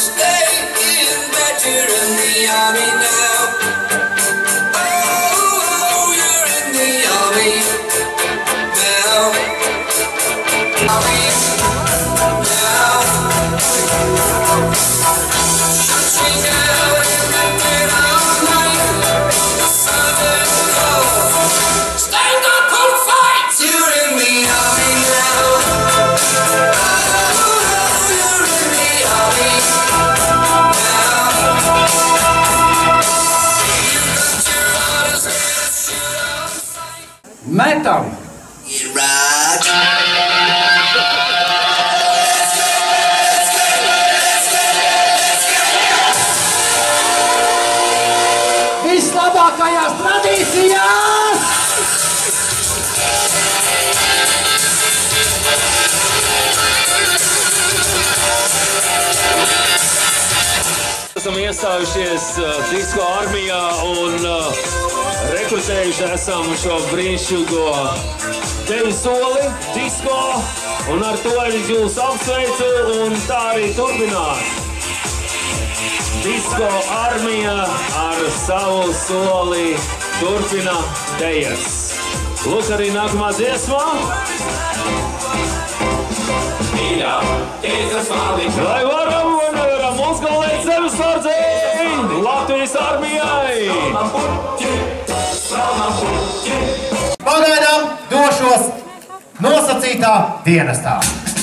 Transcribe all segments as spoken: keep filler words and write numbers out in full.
Metam! Vislabākajās tradīcijās! Esam iestājušies uh, disko armijā un uh, rekrutējuši esam šo brīnišķīgo tevi soli, disko, un ar to es jūs apsveicu un tā arī turpināt. Disko armija ar savu soli turpina tejas. Lūk arī nākamā dziesmā. Lai varam un nevaram uzgalēt zemesardzi Latvijas armijai! Pagaidām došos nosacītā dienestā.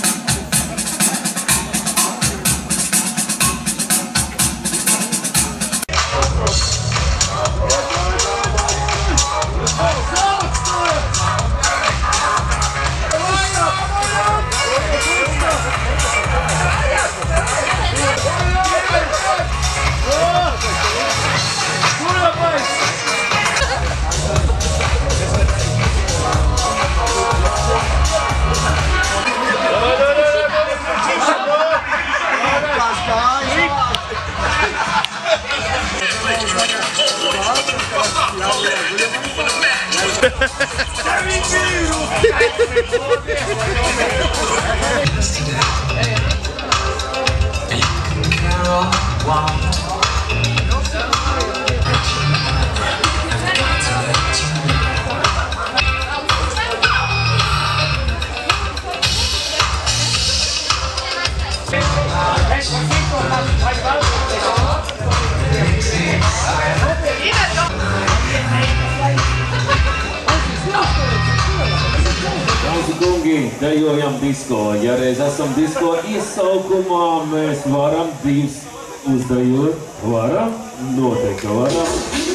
Dejojam disko. Ja reiz esam disko iesaukumā, mēs varam divas uzdejot. Varam? Noteikti varam.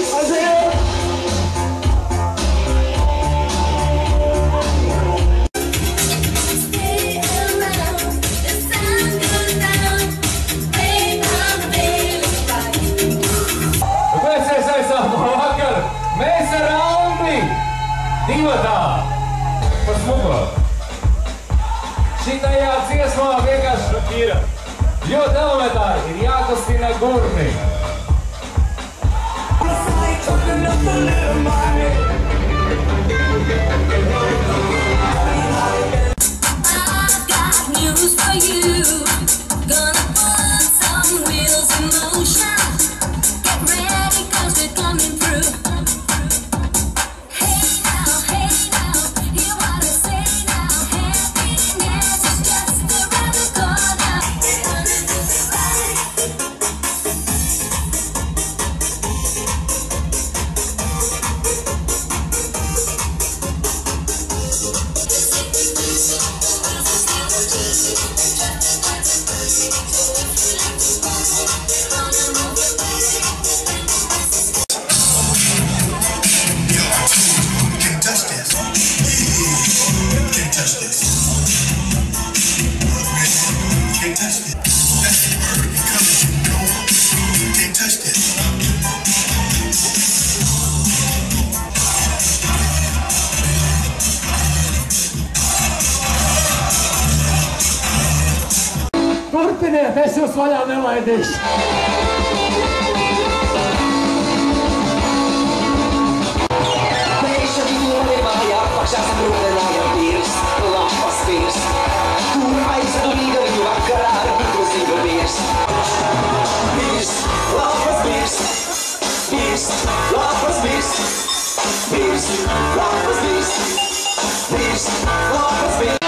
Mēs iesaistām vakar. Mēs ar Aldi divatā pa smuko. Šitajā dziesmā vienkārši ir ļoti elementāri, ir jākustina gurni. Turpiniet, es jūs vaļā nelaidīšu. Meisha viimeinen ja paksas ruudena ja piirs, lampas piirs. Kun aisa liidon juokkaraan, ikusi piirs. Birst, lapas birst, birst, lapas birst, birst, lapas birst.